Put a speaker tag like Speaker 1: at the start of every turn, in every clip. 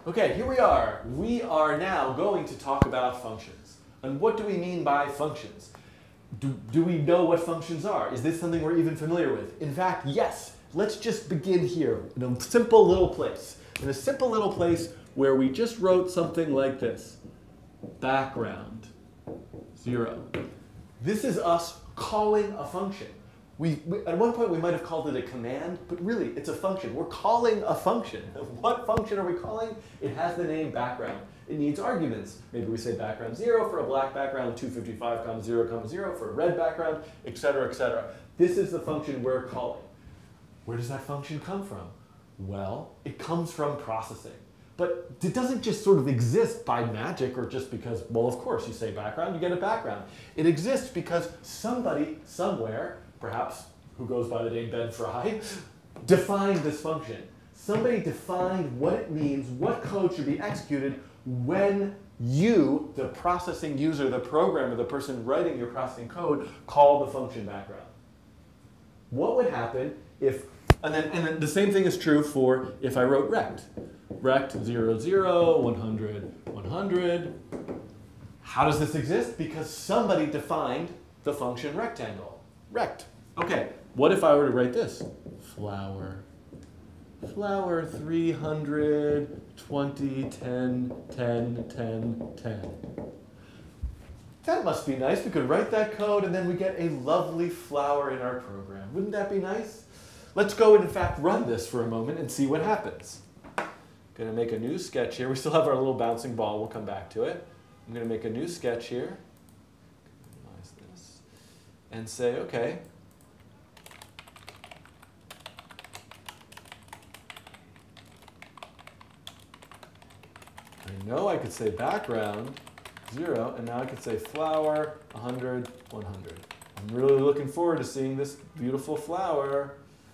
Speaker 1: Okay, here we are. We are now going to talk about functions. And what do we mean by functions? Do we know what functions are? Is this something we're even familiar with? In fact, yes. Let's just begin here in a simple little place. In a simple little place where we just wrote something like this. Background, 0. This is us calling a function. At one point we might have called it a command, but really it's a function. We're calling a function. What function are we calling? It has the name background. It needs arguments. Maybe we say background 0 for a black background, 255, 0, 0 for a red background, etc., etc. This is the function we're calling. Where does that function come from? Well, it comes from processing. But it doesn't just sort of exist by magic or just because, well, of course, you say background, you get a background. It exists because somebody, somewhere, perhaps who goes by the name Ben Fry, defined this function. Somebody defined what it means, what code should be executed when you, the processing user, the programmer, the person writing your processing code, call the function background. What would happen if, and then the same thing is true for if I wrote rect. Rect 0, 0, 100, 100. How does this exist? Because somebody defined the function rectangle. Rect. Okay, what if I were to write this? Flower. Flower 300, 20, 10, 10, 10, 10. That must be nice. We could write that code and then we get a lovely flower in our program. Wouldn't that be nice? Let's go and in fact run this for a moment and see what happens. Going to make a new sketch here. We still have our little bouncing ball. We'll come back to it. I'm going to make a new sketch here. Minimize this. And say, okay. I know I could say background 0, and now I could say flower 100, 100. I'm really looking forward to seeing this beautiful flower.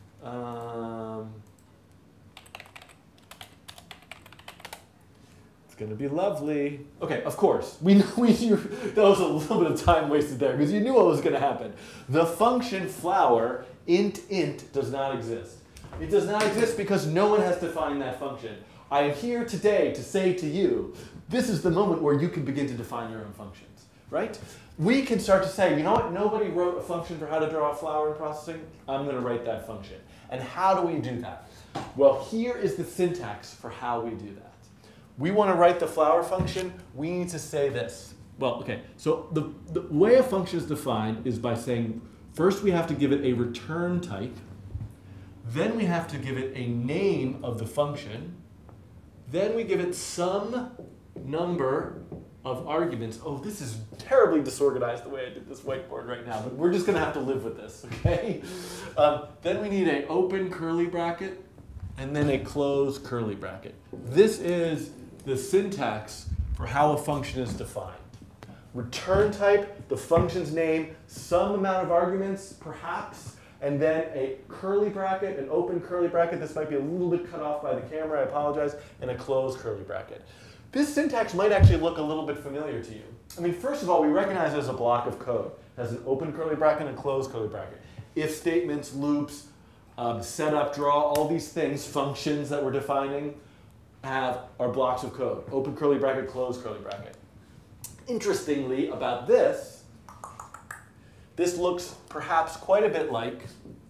Speaker 1: It's going to be lovely. Okay, of course. We knew that was a little bit of time wasted there because you knew what was going to happen. The function flower, int, does not exist. It does not exist because no one has defined that function. I am here today to say to you, this is the moment where you can begin to define your own functions, right? We can start to say, you know what, nobody wrote a function for how to draw a flower in processing. I'm going to write that function. And how do we do that? Well, here is the syntax for how we do that. We want to write the flower function. We need to say this. Well, okay, so the way a function is defined is by saying, first we have to give it a return type. Then we have to give it a name of the function. Then we give it some number of arguments. Oh, this is terribly disorganized the way I did this whiteboard right now, but we're just going to have to live with this, okay? Then we need an open curly bracket and then a close curly bracket. This is the syntax for how a function is defined. Return type, the function's name, some amount of arguments, perhaps, and then a curly bracket, an open curly bracket. This might be a little bit cut off by the camera, I apologize, and a closed curly bracket. This syntax might actually look a little bit familiar to you. I mean, first of all, we recognize it as a block of code. It has an open curly bracket and a closed curly bracket. If statements, loops, setup, draw, all these things, functions that we're defining, are blocks of code. Open curly bracket, closed curly bracket. Interestingly about this, this looks perhaps quite a bit like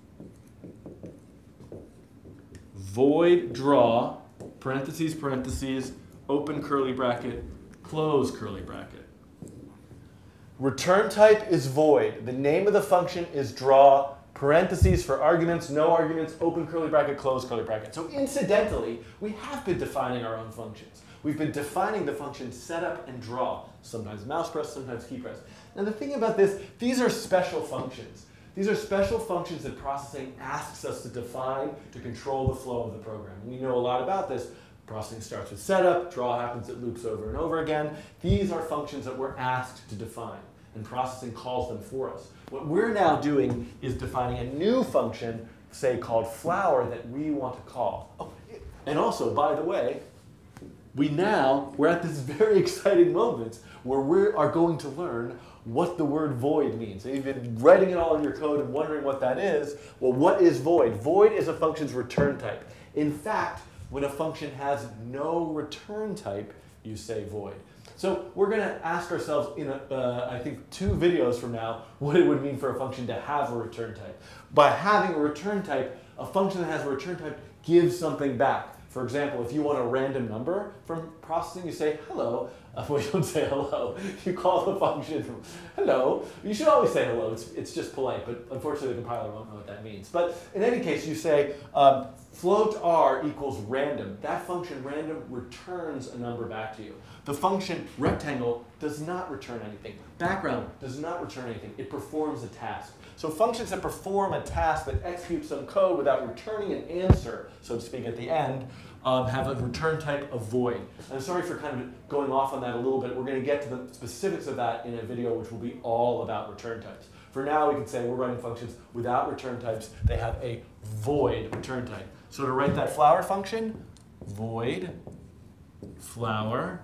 Speaker 1: void draw, parentheses, parentheses, open curly bracket, close curly bracket. Return type is void. The name of the function is draw, parentheses for arguments, no arguments, open curly bracket, close curly bracket. So incidentally, we have been defining our own functions. We've been defining the functions setup and draw, sometimes mouse press, sometimes key press. Now the thing about this, these are special functions. These are special functions that processing asks us to define to control the flow of the program. We know a lot about this. Processing starts with setup, draw happens, it loops over and over again. These are functions that we're asked to define, and processing calls them for us. What we're now doing is defining a new function, say called flower, that we want to call. Oh, and also, by the way, we're at this very exciting moment where we are going to learn what the word void means. So you've been writing it all in your code and wondering what that is. Well, what is void? Void is a function's return type. In fact, When a function has no return type, you say void. So we're going to ask ourselves in, I think, 2 videos from now, what it would mean for a function to have a return type. By having a return type, a function that has a return type gives something back. For example, if you want a random number from processing, you say hello. Well, you don't say hello. You call the function hello. You should always say hello. It's just polite, but unfortunately the compiler won't know what that means. But in any case, you say float r equals random. That function random returns a number back to you. The function rectangle does not return anything. Background does not return anything. It performs a task. So functions that perform a task that execute some code without returning an answer, so to speak, at the end, have a return type of void. And I'm sorry for kind of going off on that a little bit. We're going to get to the specifics of that in a video which will be all about return types. For now, we can say we're writing functions without return types. They have a void return type. So to write that flower function, void flower.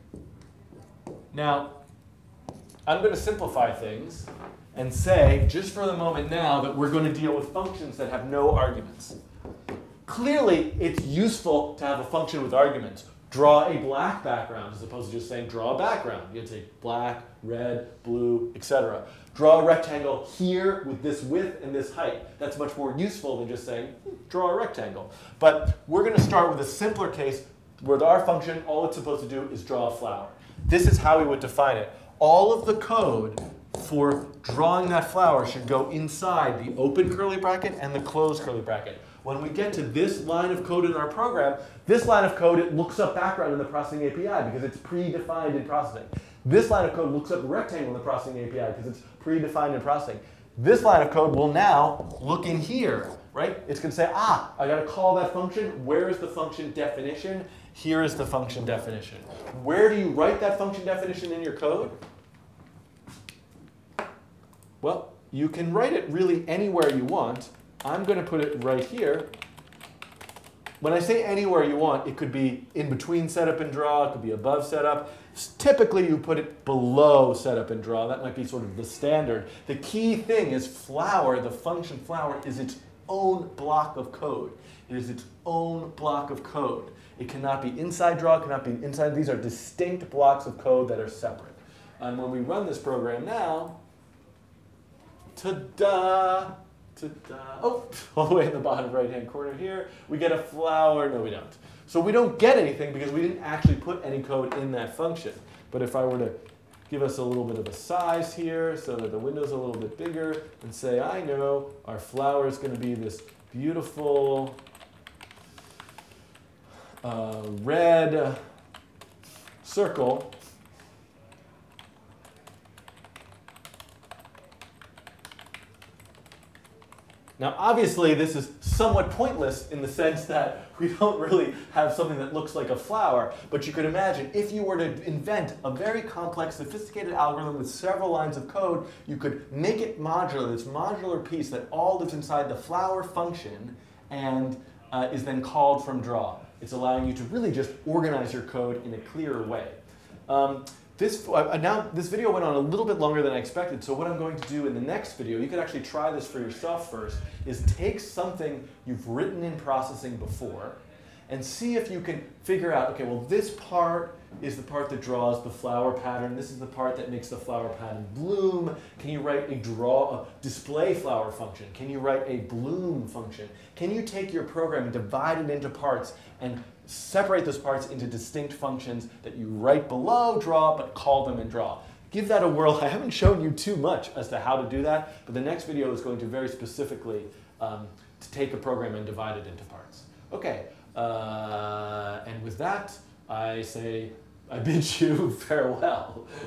Speaker 1: Now, I'm going to simplify things and say, just for the moment now, that we're going to deal with functions that have no arguments. Clearly, it's useful to have a function with arguments. Draw a black background as opposed to just saying draw a background. You can say black, red, blue, etc. Draw a rectangle here with this width and this height. That's much more useful than just saying draw a rectangle. But we're going to start with a simpler case where our function, all it's supposed to do is draw a flower. This is how we would define it. All of the code for drawing that flower should go inside the open curly bracket and the closed curly bracket. When we get to this line of code in our program, this line of code, it looks up background in the processing API because it's predefined in processing. This line of code looks up rectangle in the processing API because it's predefined in processing. This line of code will now look in here, right? It's going to say, I got to call that function. Where is the function definition? Here is the function definition. Where do you write that function definition in your code? Well, you can write it really anywhere you want. I'm going to put it right here. When I say anywhere you want, it could be in between setup and draw. It could be above setup. Typically, you put it below setup and draw. That might be sort of the standard. The key thing is flower, the function flower, is its own block of code. It is its own block of code. It cannot be inside draw, it cannot be inside. These are distinct blocks of code that are separate. And when we run this program now, ta-da! Oh, all the way in the bottom right-hand corner here, we get a flower. No, we don't. So we don't get anything because we didn't actually put any code in that function. But if I were to give us a little bit of a size here so that the window's a little bit bigger and say, I know our flower is going to be this beautiful red circle. Now, obviously, this is somewhat pointless in the sense that we don't really have something that looks like a flower. But you could imagine if you were to invent a very complex, sophisticated algorithm with several lines of code, you could make it modular, this modular piece that all lives inside the flower function and is then called from draw. It's allowing you to really just organize your code in a clearer way. Now, this video went on a little bit longer than I expected, so what I'm going to do in the next video, you could actually try this for yourself first, is take something you've written in processing before and see if you can figure out, okay, well, this part is the part that draws the flower pattern. This is the part that makes the flower pattern bloom. Can you write a display flower function? Can you write a bloom function? Can you take your program and divide it into parts and separate those parts into distinct functions that you write below draw but call them in draw? Give that a whirl. I haven't shown you too much as to how to do that, but the next video is going to very specifically to take a program and divide it into parts. Okay, and with that, I bid you farewell.